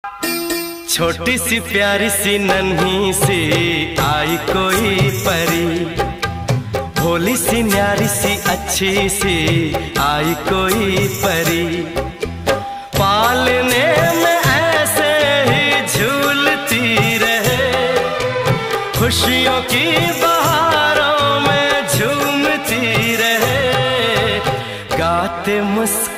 छोटी सी प्यारी सी नन्ही सी आई कोई परी, भोली सी न्यारी सी अच्छी सी आई कोई परी। पालने में ऐसे ही झूलती रहे, खुशियों की बहारों में झूमती रहे, गाते मुस्कुराते